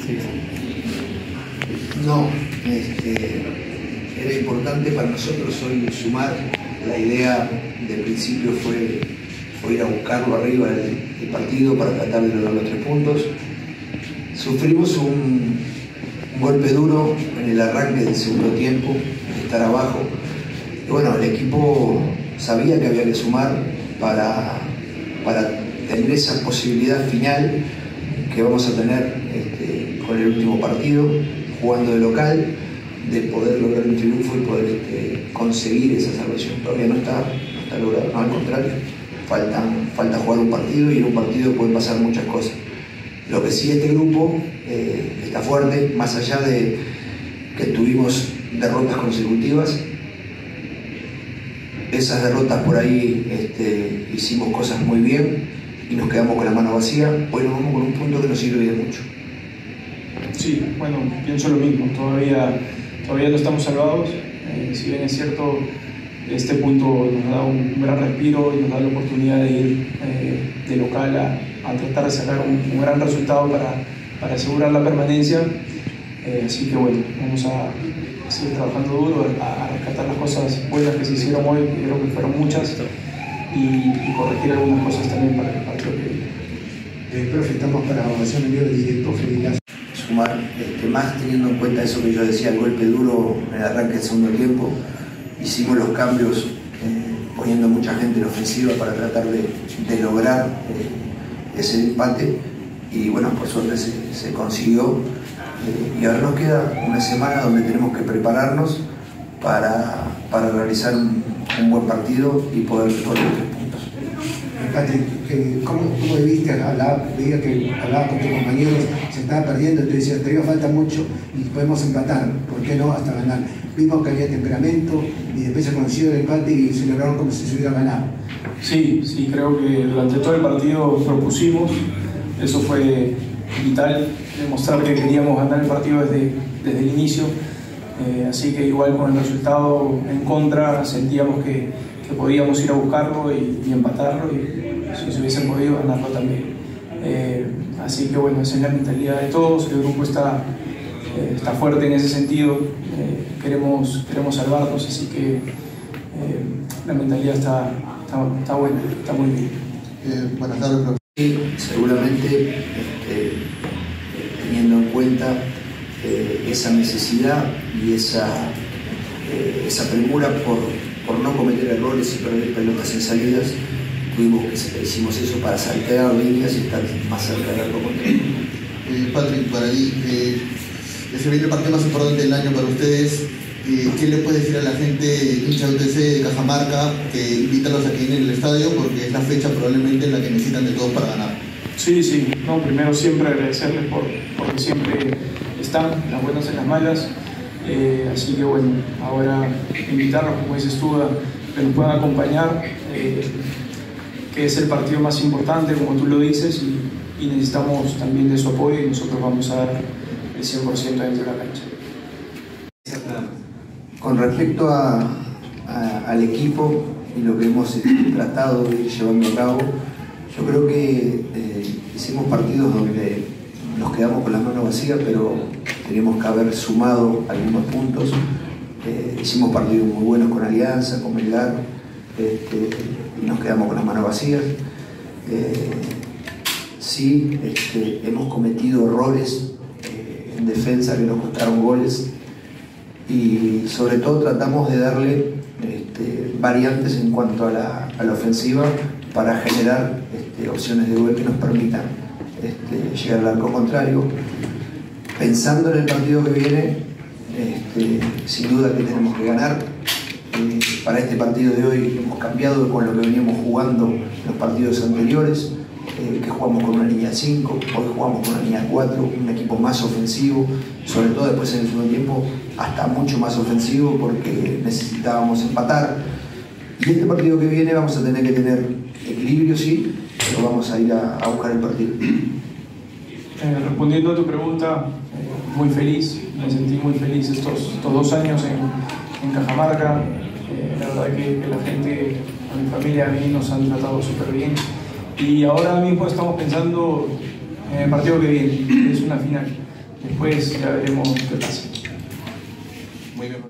No, era importante para nosotros hoy sumar. La idea del principio fue ir a buscarlo arriba del partido para tratar de lograr los 3 puntos. Sufrimos un golpe duro en el arranque del segundo tiempo, de estar abajo. Y bueno, el equipo sabía que había que sumar para tener esa posibilidad final que vamos a tener con el último partido, jugando de local, de poder lograr un triunfo y poder conseguir esa salvación. Todavía no está logrado, no, al contrario, falta jugar un partido y en un partido pueden pasar muchas cosas. Lo que sí, este grupo está fuerte, más allá de que tuvimos derrotas consecutivas. Esas derrotas por ahí hicimos cosas muy bien y nos quedamos con la mano vacía. Hoy nos vamos con un punto que nos sirve de mucho. Sí, bueno, pienso lo mismo. Todavía no estamos salvados. Si bien es cierto, este punto nos da un gran respiro y nos da la oportunidad de ir de local a tratar de sacar un gran resultado para asegurar la permanencia. Así que bueno, vamos a seguir trabajando duro, a rescatar las cosas buenas que se hicieron hoy, que creo que fueron muchas, y corregir algunas cosas también para el partido que viene. Profe, estamos para evaluación en vivo del directo Feliz. Sumar, más teniendo en cuenta eso que yo decía, el golpe duro en el arranque del segundo tiempo. Hicimos los cambios poniendo mucha gente en ofensiva para tratar de lograr ese empate, y bueno, por suerte se consiguió. Y ahora nos queda una semana donde tenemos que prepararnos para realizar un buen partido y poder lograr los 3 puntos. Patrick, ¿cómo viviste? Veía que hablabas con tus compañeros, se estaba perdiendo, te decía, todavía falta mucho y podemos empatar, ¿por qué no? Hasta ganar. Vimos que había temperamento y después se consiguió el empate y celebraron como si se hubiera ganado. Sí, creo que durante todo el partido propusimos, eso fue vital, demostrar que queríamos ganar el partido desde el inicio, así que igual con el resultado en contra sentíamos que podíamos ir a buscarlo y empatarlo, y si se hubiesen podido ganarlo también. Así que bueno, esa es la mentalidad de todos, el grupo está fuerte en ese sentido, queremos salvarnos, así que la mentalidad está buena, está muy bien. Buenas tardes, profe. Sí, seguramente teniendo en cuenta esa necesidad y esa premura por no cometer errores y perder pelotas en salidas, hicimos eso para saltear líneas y estar más cerca del arco contrario. Patrick, para ahí, ese viene el partido más importante del año para ustedes. ¿Qué le puede decir a la gente hincha de UTC de Cajamarca que invítalos a que vienen al estadio, porque es la fecha probablemente en la que necesitan de todos para ganar? Sí, no, primero siempre agradecerles porque siempre están las buenas y las malas, así que bueno, ahora invitarlos, como dices tú, a que nos puedan acompañar, que es el partido más importante, como tú lo dices, y necesitamos también de su apoyo, y nosotros vamos a dar el 100% dentro de la cancha. Con respecto al equipo y lo que hemos tratado de ir llevando a cabo, yo creo que hicimos partidos donde nos quedamos con las manos vacías, pero teníamos que haber sumado algunos puntos. Hicimos partidos muy buenos con Alianza, con Melgar, y nos quedamos con las manos vacías. Sí, hemos cometido errores en defensa que nos costaron goles, y sobre todo tratamos de darle variantes en cuanto a la ofensiva para generar opciones de gol que nos permitan llegar al arco contrario. Pensando en el partido que viene, sin duda que tenemos que ganar. Para este partido de hoy hemos cambiado con lo que veníamos jugando en los partidos anteriores, que jugamos con una línea 5, hoy jugamos con una línea 4, un equipo más ofensivo, sobre todo después en el segundo tiempo hasta mucho más ofensivo, porque necesitábamos empatar. Y este partido que viene vamos a tener que tener equilibrio, sí, pero vamos a ir a buscar el partido. Respondiendo a tu pregunta, muy feliz, me sentí muy feliz estos 2 años en Cajamarca. La verdad que la gente, a mi familia, a mí, nos han tratado súper bien. Y ahora mismo estamos pensando en el partido que viene, que es una final. después ya veremos qué pasa. Muy bien.